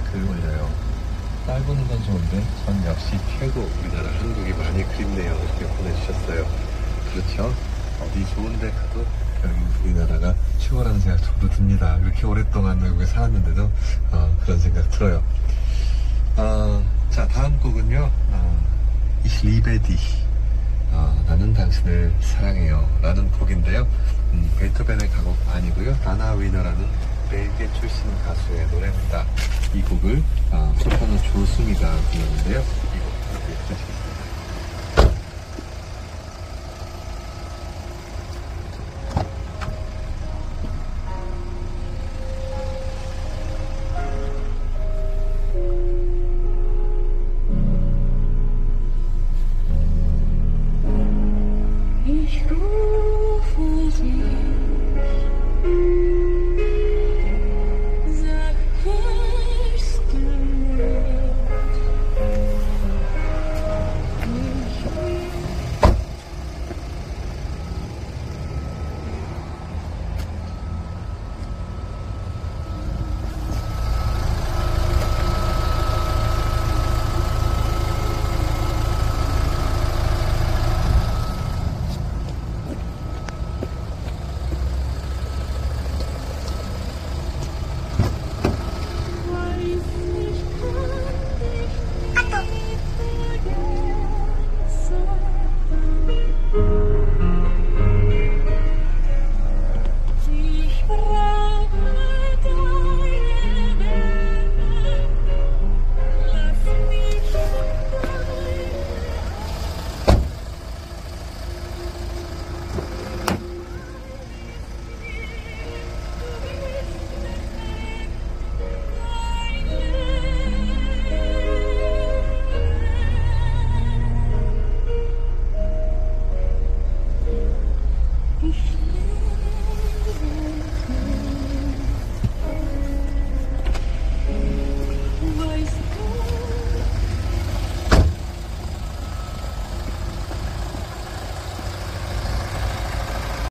글 올려요. 짧은 건 좋은데 전 역시 최고 우리나라 한국이 많이 그립네요. 이렇게 보내주셨어요. 그렇죠. 어디 좋은 데 가도 여기 우리나라가 최고라는 생각 저도 듭니다. 이렇게 오랫동안 외국에 살았는데도 그런 생각 들어요. 자, 다음 곡은요. Ich liebe dich. 나는 당신을 사랑해요 라는 곡인데요. 베토벤의 가곡 아니고요. 다나 위너라는 벨기에 출신 가수의 노래입니다. 이 곡을 소프라노 조수미가 불렀는데요. 이 곡 들어보시겠습니다.